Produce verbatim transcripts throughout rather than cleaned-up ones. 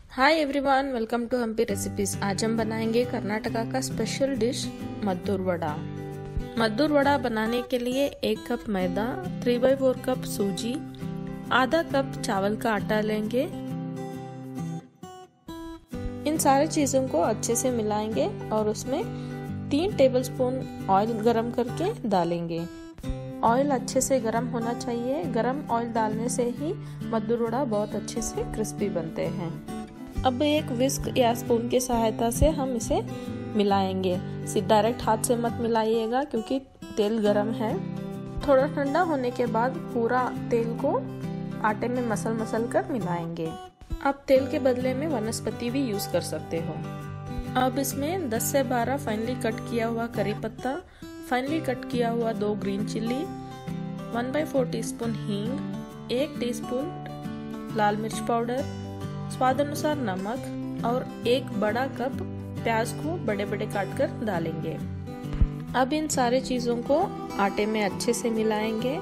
Hi everyone, welcome to Hampi recipes. आज हम बनाएंगे कर्नाटका का स्पेशल डिश मद्दूर वड़ा। मद्दूर वड़ा बनाने के लिए एक कप मैदा, थ्री बाई फोर कप सूजी, आधा कप चावल का आटा लेंगे। इन सारी चीजों को अच्छे से मिलाएंगे और उसमें तीन टेबलस्पून ऑयल गरम करके डालेंगे। ऑयल अच्छे से गरम होना चाहिए। गरम ऑयल डालने से ही मद्दूर वड़ा बहुत अच्छे से क्रिस्पी बनते हैं। अब एक विस्क या स्पून की सहायता से हम इसे मिलाएंगे। डायरेक्ट हाथ से मत मिलाइएगा क्योंकि तेल गरम है। थोड़ा ठंडा होने के बाद पूरा तेल को आटे में मसल मसल कर मिलाएंगे। आप तेल के बदले में वनस्पति भी यूज कर सकते हो। अब इसमें दस से बारह फाइनली कट किया हुआ करी पत्ता, फाइनली कट किया हुआ दो green chilli, one by four teaspoon हींग, एक टीस्पून लाल मिर्च पाउडर, स्वाद अनुसार नमक और एक बड़ा कप प्याज को बड़े बड़े काट कर डालेंगे। अब इन सारे चीजों को आटे में अच्छे से मिलाएंगे।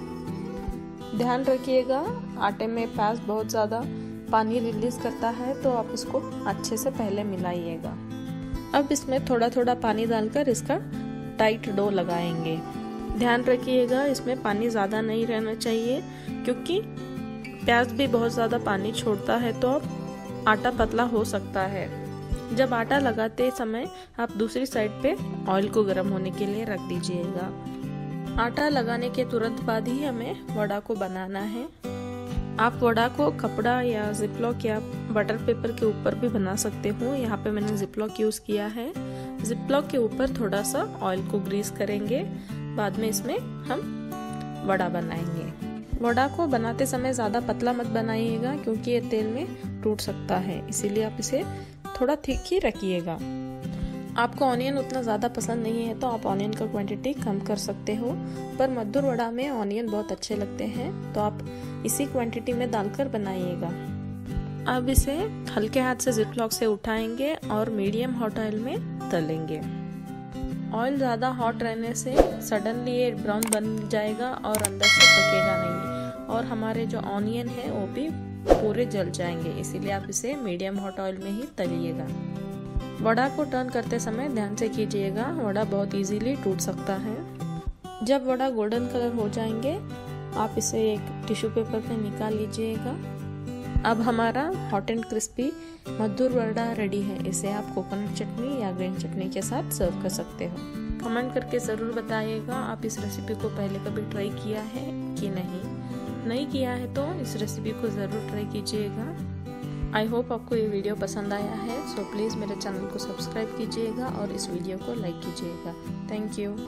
ध्यान रखिएगा, आटे में प्याज बहुत ज्यादा पानी रिलीज करता है, तो आप इसको अच्छे से पहले मिलाइएगा। अब इसमें थोड़ा थोड़ा पानी डालकर इसका टाइट डो लगाएंगे। ध्यान रखिएगा, इसमें पानी ज्यादा नहीं रहना चाहिए क्योंकि प्याज भी बहुत ज्यादा पानी छोड़ता है, तो अब आटा पतला हो सकता है। जब आटा लगाते समय आप दूसरी साइड पे ऑयल को गर्म होने के लिए रख दीजिएगा। आटा लगाने के तुरंत बाद ही हमें वड़ा को बनाना है। आप वड़ा को कपड़ा या जिपलॉक या बटर पेपर के ऊपर भी बना सकते हो। यहाँ पे मैंने जिपलॉक यूज किया है। जिपलॉक के ऊपर थोड़ा सा ऑयल को ग्रीस करेंगे। बाद में इसमें हम वड़ा बनाएंगे। वड़ा को बनाते समय ज्यादा पतला मत बनाइएगा क्योंकि ये तेल में टूट सकता है, इसीलिए आप इसे थोड़ा थिक ही रखिएगा। आपको ऑनियन उतना ज्यादा पसंद नहीं है तो आप ऑनियन का क्वांटिटी कम कर सकते हो, पर मद्दूर वड़ा में ऑनियन बहुत अच्छे लगते हैं, तो आप इसी क्वांटिटी में डालकर बनाइएगा। अब इसे हल्के हाथ से जिपलॉक से उठाएंगे और मीडियम हॉट ऑयल में तलेंगे। ऑयल ज्यादा हॉट रहने से सडनली ये ब्राउन बन जाएगा और अंदर से पकेगा नहीं, और हमारे जो ऑनियन है वो भी पूरे जल जाएंगे, इसीलिए आप इसे मीडियम हॉट ऑयल में ही तलिएगा। वड़ा को टर्न करते समय ध्यान से कीजिएगा, वड़ा बहुत इजीली टूट सकता है। जब वड़ा गोल्डन कलर हो जाएंगे आप इसे एक टिश्यू पेपर पे निकाल लीजिएगा। अब हमारा hot and crispy Maddur vada ready है। इसे आप कोकोनट चटनी या ग्रीन चटनी के साथ सर्व कर सकते हो। कमेंट करके ज़रूर बताइएगा आप इस रेसिपी को पहले कभी ट्राई किया है कि नहीं। नहीं किया है तो इस रेसिपी को ज़रूर ट्राई कीजिएगा। आई होप आपको ये वीडियो पसंद आया है, सो प्लीज़ मेरे चैनल को सब्सक्राइब कीजिएगा और इस वीडियो को लाइक कीजिएगा। Thank you.